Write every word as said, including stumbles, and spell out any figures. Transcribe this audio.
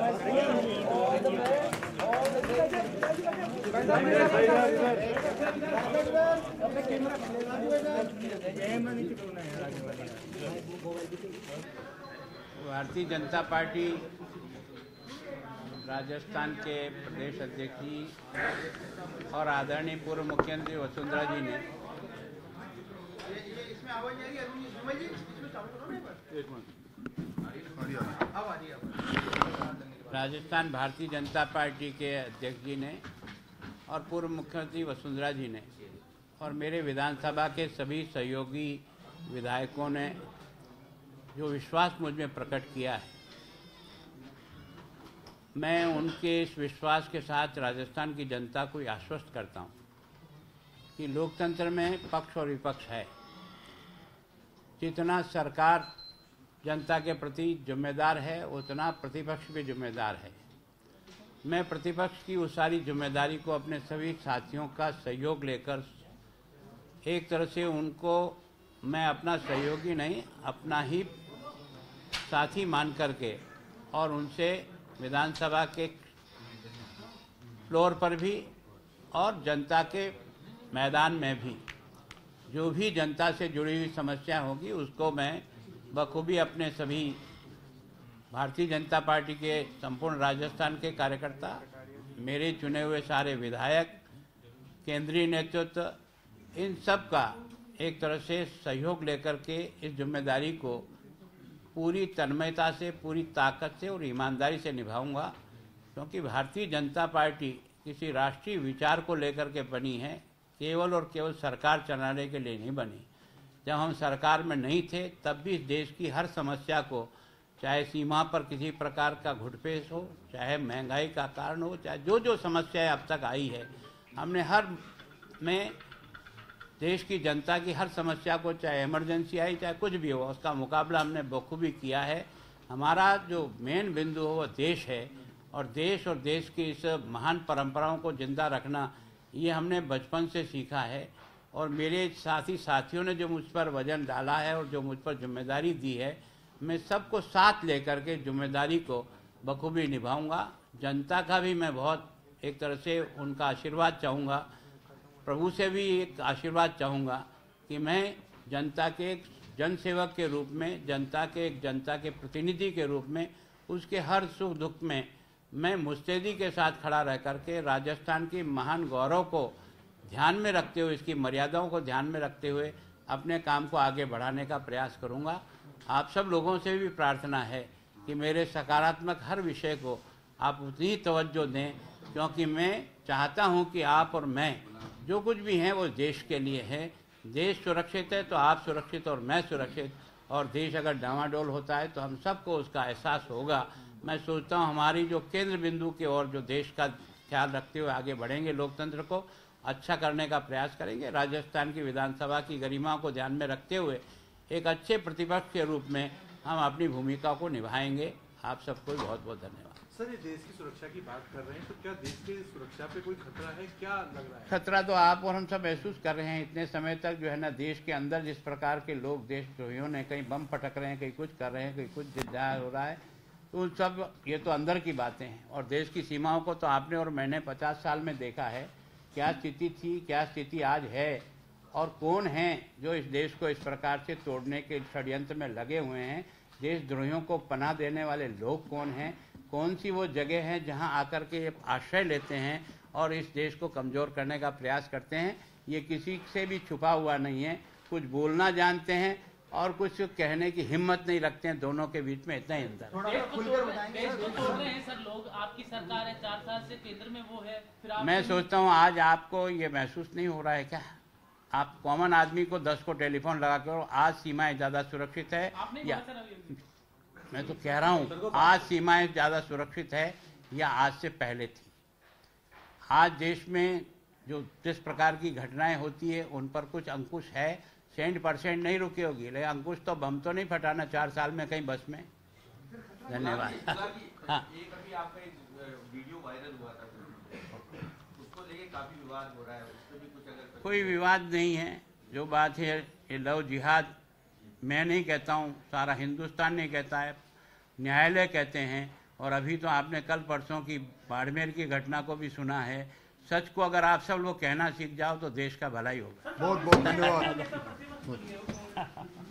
Bharatiya Janata party Rajasthan के प्रदेश अध्यक्ष जी और आदरणीय पूर्व मुख्यमंत्री वसुंधरा जी ने राजस्थान भारतीय जनता पार्टी के अध्यक्ष जी ने और पूर्व मुख्यमंत्री वसुंधरा जी ने और मेरे विधानसभा के सभी सहयोगी विधायकों ने जो विश्वास मुझ में प्रकट किया है, मैं उनके इस विश्वास के साथ राजस्थान की जनता को आश्वस्त करता हूं कि लोकतंत्र में पक्ष और विपक्ष है। जितना सरकार जनता के प्रति जिम्मेदार है, उतना प्रतिपक्ष भी जिम्मेदार है। मैं प्रतिपक्ष की उस सारी जिम्मेदारी को अपने सभी साथियों का सहयोग लेकर एक तरह से उनको मैं अपना सहयोगी नहीं, अपना ही साथी मान करके और उनसे विधानसभा के फ्लोर पर भी और जनता के मैदान में भी जो भी जनता से जुड़ी हुई समस्या होगी उसको मैं बखूबी अपने सभी भारतीय जनता पार्टी के संपूर्ण राजस्थान के कार्यकर्ता, मेरे चुने हुए सारे विधायक, केंद्रीय नेतृत्व, इन सब का एक तरह से सहयोग लेकर के इस जिम्मेदारी को पूरी तन्मयता से, पूरी ताकत से और ईमानदारी से निभाऊंगा, क्योंकि भारतीय जनता पार्टी किसी राष्ट्रीय विचार को लेकर के बनी है, केवल और केवल सरकार चलाने के लिए नहीं बनी। जब हम सरकार में नहीं थे तब भी देश की हर समस्या को, चाहे सीमा पर किसी प्रकार का घुटपेश हो, चाहे महंगाई का कारण हो, चाहे जो जो समस्याएं अब तक आई है, हमने हर में देश की जनता की हर समस्या को, चाहे इमरजेंसी आई चाहे कुछ भी हो, उसका मुकाबला हमने बखूबी किया है। हमारा जो मेन बिंदु हो वो देश है और देश और देश की इस महान परंपराओं को जिंदा रखना ये हमने बचपन से सीखा है। और मेरे साथी साथियों ने जो मुझ पर वजन डाला है और जो मुझ पर जिम्मेदारी दी है, मैं सबको साथ लेकर के जिम्मेदारी को बखूबी निभाऊंगा। जनता का भी मैं बहुत एक तरह से उनका आशीर्वाद चाहूँगा, प्रभु से भी एक आशीर्वाद चाहूँगा कि मैं जनता के एक जनसेवक के रूप में, जनता के एक जनता के प्रतिनिधि के रूप में उसके हर सुख दुख में मैं मुस्तैदी के साथ खड़ा रह करके राजस्थान की महान गौरव को ध्यान में रखते हुए, इसकी मर्यादाओं को ध्यान में रखते हुए अपने काम को आगे बढ़ाने का प्रयास करूँगा। आप सब लोगों से भी प्रार्थना है कि मेरे सकारात्मक हर विषय को आप उतनी तवज्जो दें, क्योंकि मैं चाहता हूं कि आप और मैं जो कुछ भी हैं वो देश के लिए है। देश सुरक्षित है तो आप सुरक्षित और मैं सुरक्षित, और देश अगर डामाडोल होता है तो हम सबको उसका एहसास होगा। मैं सोचता हूं हमारी जो केंद्र बिंदु की ओर जो देश का ख्याल रखते हुए आगे बढ़ेंगे, लोकतंत्र को अच्छा करने का प्रयास करेंगे, राजस्थान की विधानसभा की गरिमा को ध्यान में रखते हुए एक अच्छे प्रतिपक्ष के रूप में हम अपनी भूमिका को निभाएंगे। आप सबको बहुत बहुत धन्यवाद। सर, ये देश की सुरक्षा की बात कर रहे हैं तो क्या देश की सुरक्षा पे कोई खतरा है? क्या लग रहा है? खतरा तो आप और हम सब महसूस कर रहे हैं। इतने समय तक जो है ना, देश के अंदर जिस प्रकार के लोग देशद्रोहियों ने कहीं बम पटक रहे हैं, कहीं कुछ कर रहे हैं, कहीं कुछ जिद्दार हो रहा है, तो उन सब ये तो अंदर की बातें हैं। और देश की सीमाओं को तो आपने और मैंने पचास साल में देखा है, क्या स्थिति थी, क्या स्थिति आज है, और कौन हैं जो इस देश को इस प्रकार से तोड़ने के षड्यंत्र में लगे हुए हैं। देशद्रोहियों को पनाह देने वाले लोग कौन हैं, कौन सी वो जगह है जहां आकर के आश्रय लेते हैं और इस देश को कमज़ोर करने का प्रयास करते हैं। ये किसी से भी छुपा हुआ नहीं है। कुछ बोलना जानते हैं और कुछ कहने की हिम्मत नहीं रखते हैं। दोनों के बीच में इतना ही अंतर। सर, लोग आपकी सरकार है, चार साल से केंद्र में वो है, फिर आप मैं सोचता हूँ आज आपको ये महसूस नहीं हो रहा है क्या? आप कॉमन आदमी को दस को टेलीफोन लगा कर आज सीमाएं ज़्यादा सुरक्षित है या, मैं तो कह रहा हूँ आज सीमाएं ज़्यादा सुरक्षित है या आज से पहले थी। आज देश में जो जिस प्रकार की घटनाएं होती है उन पर कुछ अंकुश है। सेंट परसेंट नहीं रुकी होगी, लेकिन अंकुश तो बम तो नहीं फटाना चार साल में कहीं बस में। धन्यवाद। हाँ, एक अभी आपका एक वीडियो वायरल हुआ था, उसको लेके काफी विवाद हो रहा है, उस पर भी कुछ अगर कोई विवाद नहीं है। जो बात है ये लव जिहाद मैं नहीं कहता हूँ, सारा हिंदुस्तान नहीं कहता है, न्यायालय कहते हैं और अभी तो आपने कल परसों की बाड़मेर की घटना को भी सुना है। सच को अगर आप सब लोग कहना सीख जाओ तो देश का भला ही होगा। बहुत बहुत धन्यवाद।